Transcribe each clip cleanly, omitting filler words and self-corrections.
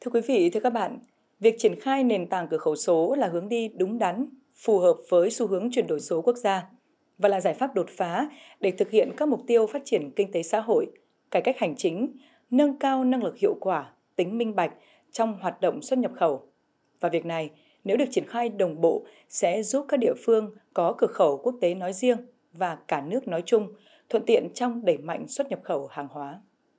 Thưa quý vị, thưa các bạn, việc triển khai nền tảng cửa khẩu số là hướng đi đúng đắn, phù hợp với xu hướng chuyển đổi số quốc gia và là giải pháp đột phá để thực hiện các mục tiêu phát triển kinh tế xã hội, cải cách hành chính, nâng cao năng lực hiệu quả, tính minh bạch trong hoạt động xuất nhập khẩu. Và việc này, nếu được triển khai đồng bộ, sẽ giúp các địa phương có cửa khẩu quốc tế nói riêng và cả nước nói chung thuận tiện trong đẩy mạnh xuất nhập khẩu hàng hóa.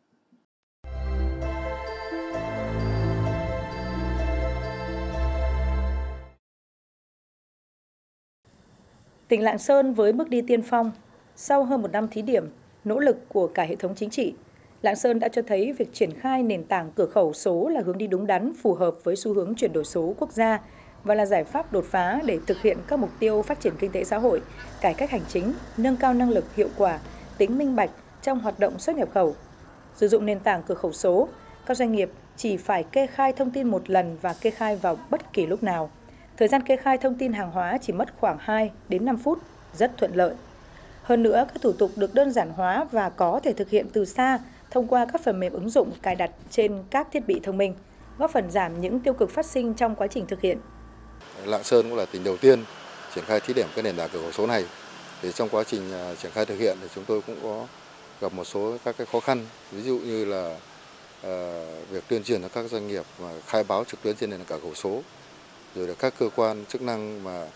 Tỉnh Lạng Sơn với bước đi tiên phong, sau hơn một năm thí điểm, nỗ lực của cả hệ thống chính trị, Lạng Sơn đã cho thấy việc triển khai nền tảng cửa khẩu số là hướng đi đúng đắn, phù hợp với xu hướng chuyển đổi số quốc gia và là giải pháp đột phá để thực hiện các mục tiêu phát triển kinh tế xã hội, cải cách hành chính, nâng cao năng lực hiệu quả, tính minh bạch trong hoạt động xuất nhập khẩu. Sử dụng nền tảng cửa khẩu số, các doanh nghiệp chỉ phải kê khai thông tin một lần và kê khai vào bất kỳ lúc nào. Thời gian kê khai thông tin hàng hóa chỉ mất khoảng 2 đến 5 phút, rất thuận lợi. Hơn nữa, các thủ tục được đơn giản hóa và có thể thực hiện từ xa thông qua các phần mềm ứng dụng cài đặt trên các thiết bị thông minh, góp phần giảm những tiêu cực phát sinh trong quá trình thực hiện. Lạng Sơn cũng là tỉnh đầu tiên triển khai thí điểm cái nền tảng cửa khẩu số này. Thì trong quá trình triển khai thực hiện thì chúng tôi cũng có gặp một số các cái khó khăn, ví dụ như là việc tuyên truyền cho các doanh nghiệp mà khai báo trực tuyến trên nền tảng cửa khẩu số, rồi là các cơ quan chức năng mà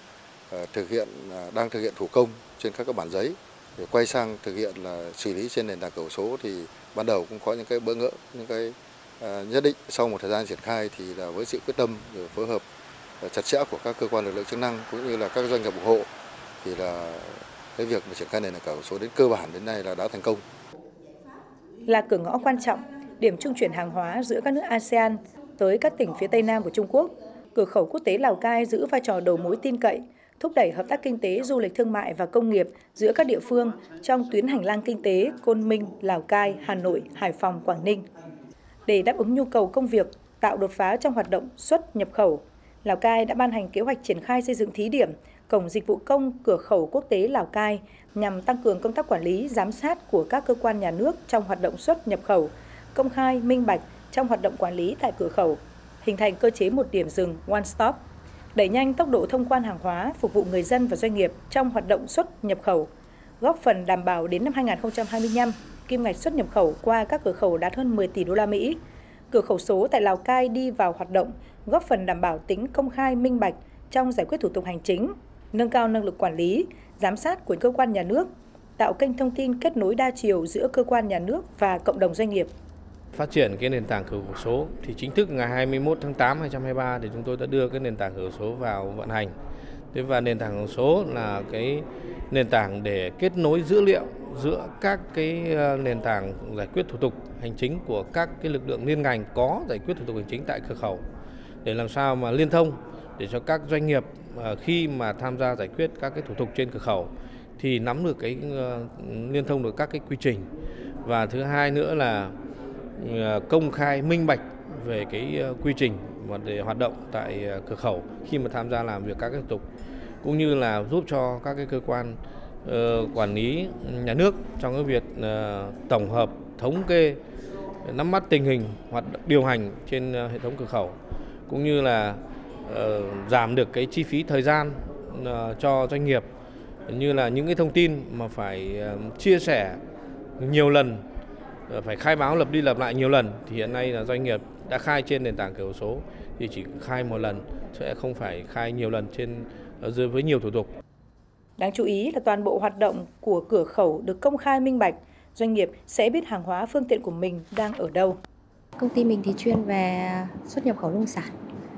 đang thực hiện thủ công trên các bản giấy, để quay sang thực hiện là xử lý trên nền tảng cửa khẩu số thì ban đầu cũng có những cái bỡ ngỡ, những cái nhất định. Sau một thời gian triển khai thì là với sự quyết tâm rồi phối hợp chặt chẽ của các cơ quan lực lượng chức năng cũng như là các doanh nghiệp ủng hộ thì là cái việc mà triển khai nền tảng cửa khẩu số đến cơ bản đến nay là đã thành công. Là cửa ngõ quan trọng, điểm trung chuyển hàng hóa giữa các nước ASEAN tới các tỉnh phía Tây Nam của Trung Quốc, cửa khẩu quốc tế Lào Cai giữ vai trò đầu mối tin cậy, thúc đẩy hợp tác kinh tế, du lịch thương mại và công nghiệp giữa các địa phương trong tuyến hành lang kinh tế Côn Minh, Lào Cai, Hà Nội, Hải Phòng, Quảng Ninh. Để đáp ứng nhu cầu công việc, tạo đột phá trong hoạt động xuất nhập khẩu, Lào Cai đã ban hành kế hoạch triển khai xây dựng thí điểm cổng dịch vụ công cửa khẩu quốc tế Lào Cai nhằm tăng cường công tác quản lý, giám sát của các cơ quan nhà nước trong hoạt động xuất nhập khẩu, công khai, minh bạch trong hoạt động quản lý tại cửa khẩu, hình thành cơ chế một điểm dừng one stop, đẩy nhanh tốc độ thông quan hàng hóa phục vụ người dân và doanh nghiệp trong hoạt động xuất nhập khẩu, góp phần đảm bảo đến năm 2025, kim ngạch xuất nhập khẩu qua các cửa khẩu đạt hơn 10 tỷ đô la Mỹ. Cửa khẩu số tại Lào Cai đi vào hoạt động, góp phần đảm bảo tính công khai minh bạch trong giải quyết thủ tục hành chính, nâng cao năng lực quản lý, giám sát của cơ quan nhà nước, tạo kênh thông tin kết nối đa chiều giữa cơ quan nhà nước và cộng đồng doanh nghiệp. Phát triển cái nền tảng cửa khẩu số thì chính thức ngày 21 tháng 8 2023 thì chúng tôi đã đưa cái nền tảng cửa khẩu số vào vận hành. Thế và nền tảng cửa khẩu số là cái nền tảng để kết nối dữ liệu giữa các cái nền tảng giải quyết thủ tục hành chính của các cái lực lượng liên ngành có giải quyết thủ tục hành chính tại cửa khẩu, để làm sao mà liên thông để cho các doanh nghiệp khi mà tham gia giải quyết các cái thủ tục trên cửa khẩu thì nắm được cái liên thông được các cái quy trình, và thứ hai nữa là công khai minh bạch về cái quy trình mà để hoạt động tại cửa khẩu khi mà tham gia làm việc các cái thủ tục, cũng như là giúp cho các cái cơ quan quản lý nhà nước trong cái việc tổng hợp, thống kê, nắm bắt tình hình hoạt động điều hành trên hệ thống cửa khẩu, cũng như là giảm được cái chi phí thời gian cho doanh nghiệp, như là những cái thông tin mà phải chia sẻ nhiều lần, phải khai báo lặp đi lặp lại nhiều lần, thì hiện nay là doanh nghiệp đã khai trên nền tảng cửa khẩu số thì chỉ khai một lần, sẽ không phải khai nhiều lần với nhiều thủ tục. Đáng chú ý là toàn bộ hoạt động của cửa khẩu được công khai minh bạch, doanh nghiệp sẽ biết hàng hóa phương tiện của mình đang ở đâu. Công ty mình thì chuyên về xuất nhập khẩu nông sản.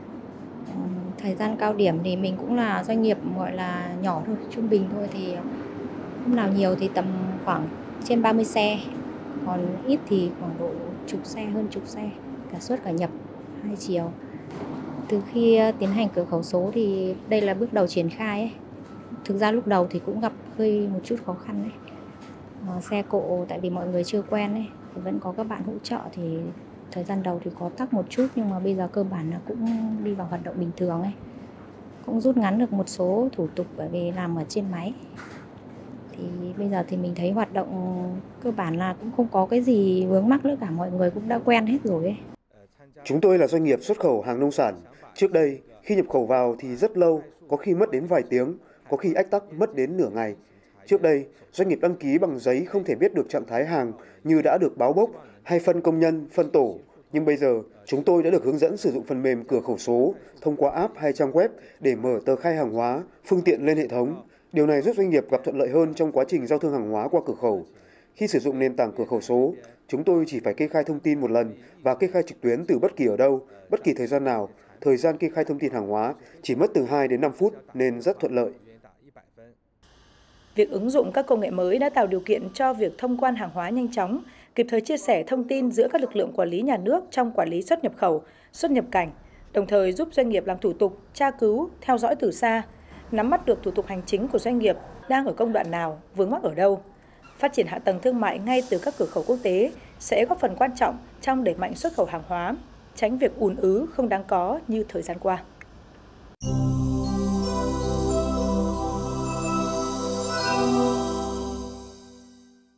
Thời gian cao điểm thì mình cũng là doanh nghiệp gọi là nhỏ thôi, trung bình thôi, thì hôm nào nhiều thì tầm khoảng trên 30 xe, còn ít thì khoảng độ chục xe, hơn chục xe, cả xuất cả nhập hai chiều. Từ khi tiến hành cửa khẩu số thì đây là bước đầu triển khai ấy. Thực ra lúc đầu thì cũng gặp hơi một chút khó khăn đấy. Xe cộ tại vì mọi người chưa quen ấy, thì vẫn có các bạn hỗ trợ, thì thời gian đầu thì có tắc một chút, nhưng mà bây giờ cơ bản là cũng đi vào hoạt động bình thường ấy. Cũng rút ngắn được một số thủ tục bởi vì làm ở trên máy. Thì bây giờ thì mình thấy hoạt động cơ bản là cũng không có cái gì vướng mắc nữa cả, mọi người cũng đã quen hết rồi ấy. Chúng tôi là doanh nghiệp xuất khẩu hàng nông sản. Trước đây, khi nhập khẩu vào thì rất lâu, có khi mất đến vài tiếng, có khi ách tắc mất đến nửa ngày. Trước đây, doanh nghiệp đăng ký bằng giấy không thể biết được trạng thái hàng như đã được báo bốc hay phân công nhân, phân tổ. Nhưng bây giờ, chúng tôi đã được hướng dẫn sử dụng phần mềm cửa khẩu số thông qua app hay trang web để mở tờ khai hàng hóa, phương tiện lên hệ thống. Điều này giúp doanh nghiệp gặp thuận lợi hơn trong quá trình giao thương hàng hóa qua cửa khẩu. Khi sử dụng nền tảng cửa khẩu số, chúng tôi chỉ phải kê khai thông tin một lần và kê khai trực tuyến từ bất kỳ ở đâu, bất kỳ thời gian nào. Thời gian kê khai thông tin hàng hóa chỉ mất từ 2 đến 5 phút nên rất thuận lợi. Việc ứng dụng các công nghệ mới đã tạo điều kiện cho việc thông quan hàng hóa nhanh chóng, kịp thời chia sẻ thông tin giữa các lực lượng quản lý nhà nước trong quản lý xuất nhập khẩu, xuất nhập cảnh, đồng thời giúp doanh nghiệp làm thủ tục, tra cứu, theo dõi từ xa, nắm bắt được thủ tục hành chính của doanh nghiệp đang ở công đoạn nào, vướng mắc ở đâu. Phát triển hạ tầng thương mại ngay từ các cửa khẩu quốc tế sẽ góp phần quan trọng trong đẩy mạnh xuất khẩu hàng hóa, tránh việc ùn ứ không đáng có như thời gian qua.